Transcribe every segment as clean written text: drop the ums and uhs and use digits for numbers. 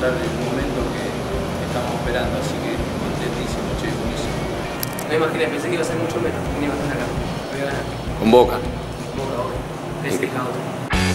disfrutar del momento que estamos esperando, así que contentísimo, che, buenísimo. No imaginé, pensé que iba a ser mucho menos, ni iba a estar acá. Voy a ganar. Con Boca. Boca, Boca. Ese es la otra.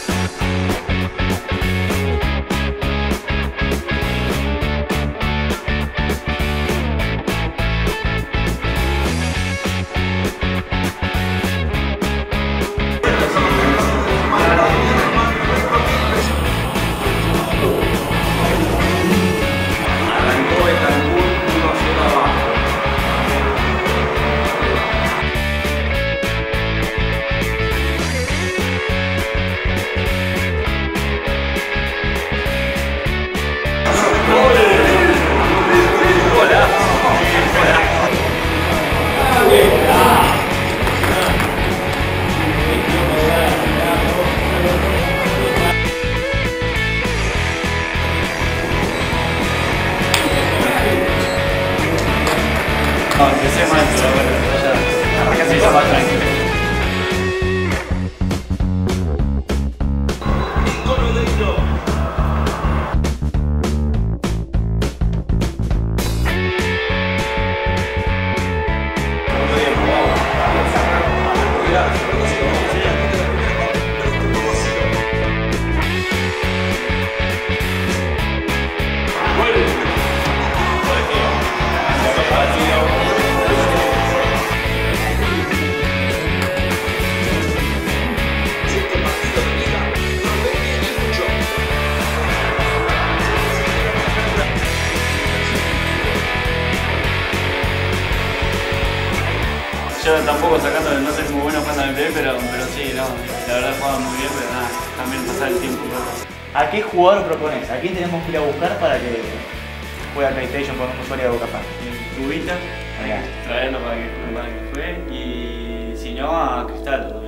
No, empecé mal, pero bueno, ya arranca así, ya más tranquilo. Yo tampoco sacando, no soy muy bueno jugando al play, pero sí, no, la verdad jugaba muy bien, pero nada, también pasar el tiempo un poco. ¿A qué jugador propones? ¿A quién tenemos que ir a buscar para que juegue a PlayStation con un usuario de Boca Fan? Cubita, Acá. traerlo para que juegue y si no a Cristal.